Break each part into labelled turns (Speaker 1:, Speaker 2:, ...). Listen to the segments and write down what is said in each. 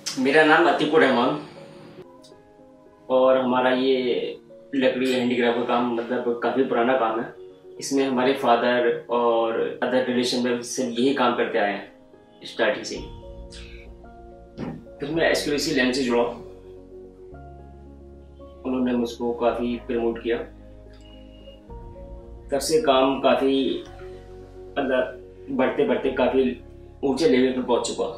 Speaker 1: मेरा नाम रहमान और हमारा ये लकड़ी हैंडीक्राफ्ट का काम मतलब काफ़ी पुराना काम है। इसमें हमारे फादर और अदर रिलेशन में सब यही काम करते आए हैं स्टार्टिंग से ही। फिर मैं एक्सक्लूसिव लेन से जुड़ा, उन्होंने मुझको काफ़ी प्रमोट किया। तब से काम काफ़ी बढ़ते बढ़ते काफ़ी ऊंचे लेवल पर पहुंच चुका।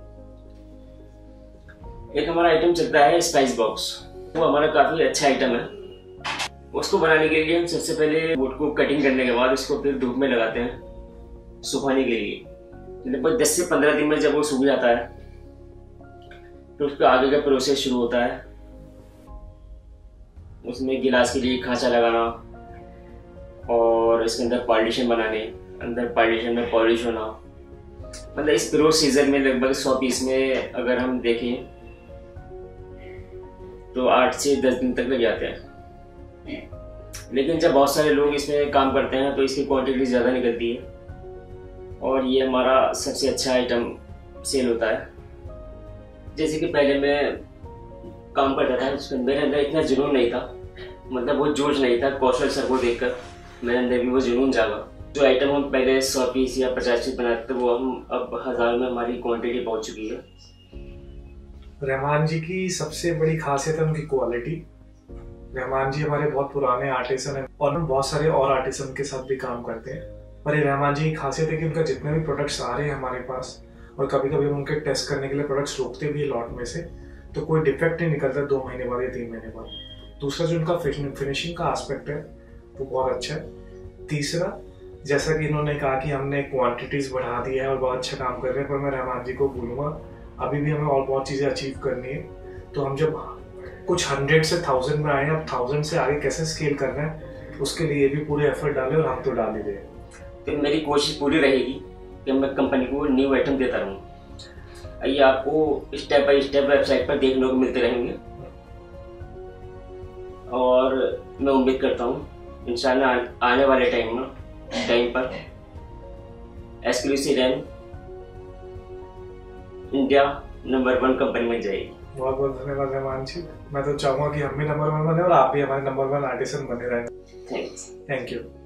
Speaker 1: एक हमारा आइटम चलता है स्पाइस बॉक्स, वो हमारा काफ़ी अच्छा आइटम है। उसको बनाने के लिए हम सबसे पहले वुड को कटिंग करने के बाद उसको फिर धूप में लगाते हैं सुखाने के लिए। लगभग 10 से 15 दिन में जब वो सूख जाता है तो उसका आगे का प्रोसेस शुरू होता है। उसमें गिलास के लिए खांचा लगाना और इसके अंदर पार्टीशन बनाने, अंदर पार्टीशन में पॉलिश होना। मतलब इस प्रोसीजर में लगभग 100 पीस में अगर हम देखें तो 8 से 10 दिन तक लग जाते हैं। लेकिन जब बहुत सारे लोग इसमें काम करते हैं तो इसकी क्वांटिटी ज़्यादा निकलती है और ये हमारा सबसे अच्छा आइटम सेल होता है। जैसे कि पहले मैं काम करता था, उसके मेरे अंदर इतना जुनून नहीं था, मतलब वो जोश नहीं था। कौशल सर को देखकर मेरे अंदर भी वो जुनून जागा। जो आइटम हम पहले 100 पीस या 50 पीस बनाते थे वो हम अब 1000 में हमारी क्वांटिटी पहुंच चुकी है।
Speaker 2: रहमान जी की सबसे बड़ी खासियत है उनकी क्वालिटी। रहमान जी हमारे बहुत पुराने आर्टिसन हैं और हम बहुत सारे और आर्टिसन के साथ भी काम करते हैं। पर ये रहमान जी की खासियत है कि उनका जितने भी प्रोडक्ट्स आ रहे हैं हमारे पास, और कभी कभी हम उनके टेस्ट करने के लिए प्रोडक्ट्स रोकते भी लॉट में से, तो कोई डिफेक्ट नहीं निकलता 2 महीने बाद या 3 महीने बाद। दूसरा जो उनका फिनिशिंग का एस्पेक्ट है वो बहुत अच्छा है। तीसरा, जैसा कि इन्होंने कहा कि हमने क्वांटिटीज बढ़ा दी है और बहुत अच्छा काम कर रहे हैं, पर मैं रहमान जी को बोलूँगा अभी भी हमें और बहुत चीज़ें अचीव करनी है। तो हम जब कुछ 100 से 1000 में आए, अब 1000 से आगे कैसे स्केल करना है उसके लिए भी पूरे एफर्ट डालें, और हम तो डाल ही रहे हैं।
Speaker 1: तो मेरी कोशिश पूरी रहेगी कि मैं कंपनी को न्यू आइटम देता रहूँ। ये आपको स्टेप बाय स्टेप वेबसाइट पर देखने को मिलते रहेंगे और मैं उम्मीद करता हूँ इंशाल्लाह आने वाले टाइम पर एक्सक्लूसिवलेन इंडिया नंबर 1 कंपनी बन जाएगी।
Speaker 2: बहुत बहुत धन्यवाद रहमान जी। मैं तो चाहूँगा कि हम भी नंबर 1 बने और आप भी हमारे नंबर 1 आर्टिसन बने रहें।
Speaker 1: थैंक्स।
Speaker 2: Thank you.